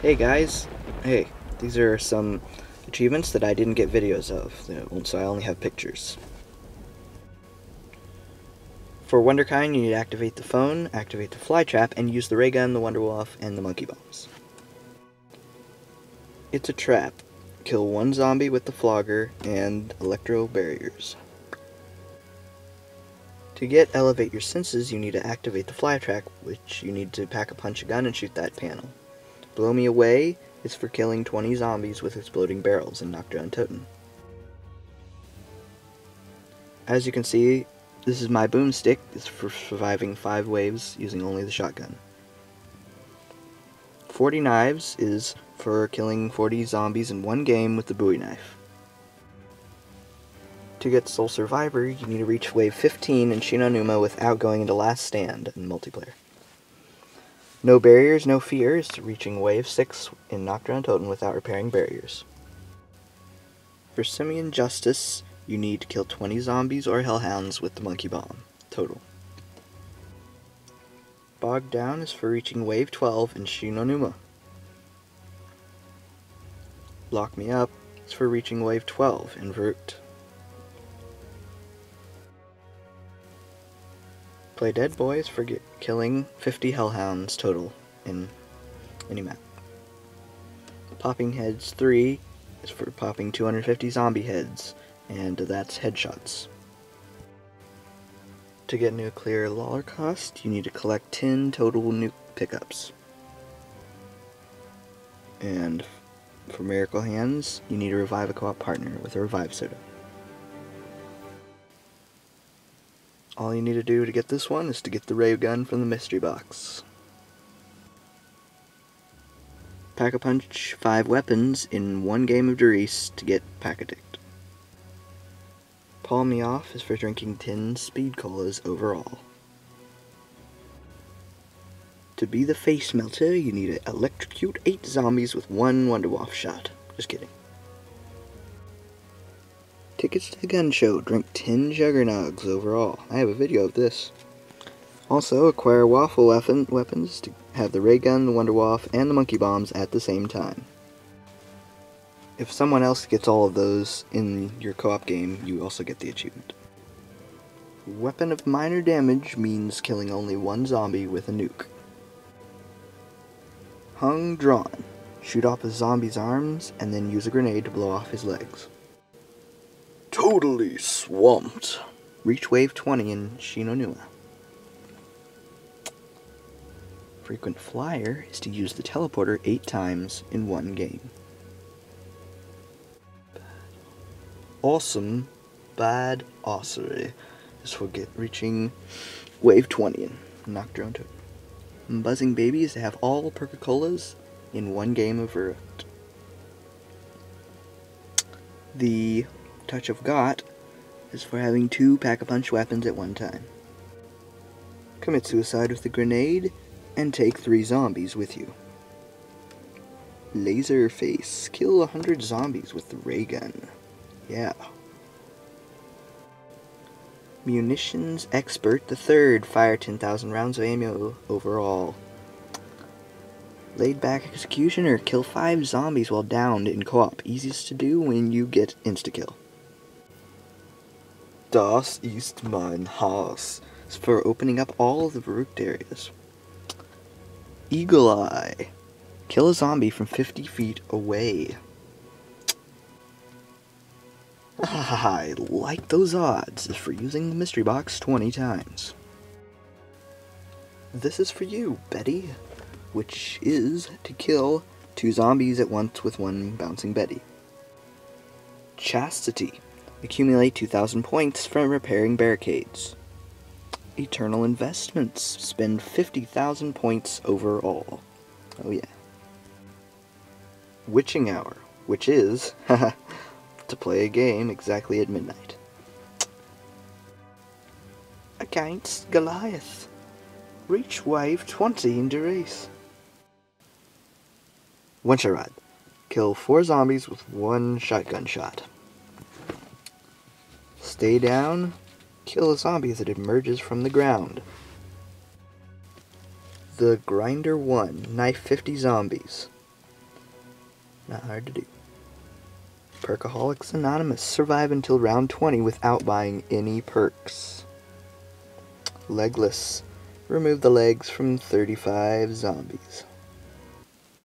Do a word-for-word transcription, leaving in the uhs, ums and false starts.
Hey guys, hey, these are some achievements that I didn't get videos of, so I only have pictures. For Wonderkind, you need to activate the phone, activate the fly trap, and use the ray gun, the Wonderwaff, and the monkey bombs. It's a trap. Kill one zombie with the flogger and electro barriers. To get Elevate Your Senses, you need to activate the fly trap, which you need to pack a punch a gun and shoot that panel. Blow Me Away is for killing twenty zombies with exploding barrels in Nocturne Totem. As you can see, this is my boomstick. It's for surviving five waves using only the shotgun. forty Knives is for killing forty zombies in one game with the Bowie knife. To get Sole Survivor, you need to reach wave fifteen in Shi No Numa without going into Last Stand in multiplayer. No Barriers, No Fears, reaching wave six in Nocturne Totem without repairing barriers. For Simian Justice, you need to kill twenty zombies or hellhounds with the monkey bomb, total. Bogged Down is for reaching wave twelve in Shi No Numa. Lock Me Up is for reaching wave twelve in Verut. Play Dead Boy is for get, killing fifty hellhounds total in any map. Popping Heads three is for popping two hundred fifty zombie heads, and that's headshots. To get Nuclear Holocaust, you need to collect ten total nuke pickups. And for Miracle Hands, you need to revive a co-op partner with a revive soda. All you need to do to get this one is to get the ray gun from the mystery box. Pack-a-Punch five weapons in one game of Darice to get Pack-a-Dict. Palm Me Off is for drinking ten speed colas overall. To be the face melter, you need to electrocute eight zombies with one Wonderwaff shot. Just kidding. Tickets to the gun show, drink ten Juggernogs overall. I have a video of this. Also, acquire waffle weapon, weapons to have the ray gun, the Wonderwaff, and the monkey bombs at the same time. If someone else gets all of those in your co-op game, you also get the achievement. Weapon of minor damage means killing only one zombie with a nuke. Hung Drawn. Shoot off a zombie's arms, and then use a grenade to blow off his legs. Totally Swamped. Reach wave twenty in Shi No Numa. Frequent Flyer is to use the teleporter eight times in one game. Awesome Bad Ossery is for get reaching wave twenty in Nocturne Totem. Buzzing Baby is to have all Perca-Colas in one game of Verut. The Touch of Got is for having two Pack-a-Punch weapons at one time. Commit suicide with a grenade and take three zombies with you. Laserface. Kill one hundred zombies with the ray gun. Yeah. Munitions Expert the Third. Fire ten thousand rounds of ammo overall. Laid Back Executioner. Kill five zombies while downed in co-op. Easiest to do when you get insta-kill. Das ist mein Haus is for opening up all of the Verut areas. Eagle Eye. Kill a zombie from fifty feet away. I like those odds is for using the mystery box twenty times. This is for you, Betty, which is to kill two zombies at once with one bouncing Betty. Chastity. Accumulate two thousand points from repairing barricades. Eternal Investments. Spend fifty thousand points overall. Oh yeah. Witching Hour, which is to play a game exactly at midnight. Against Goliath. Reach wave twenty in Darice. One-Shot Rod. Kill four zombies with one shotgun shot. Stay down. Kill a zombie as it emerges from the ground. The Grinder one. Knife fifty zombies. Not hard to do. Perkaholics Anonymous. Survive until round twenty without buying any perks. Legless. Remove the legs from thirty-five zombies.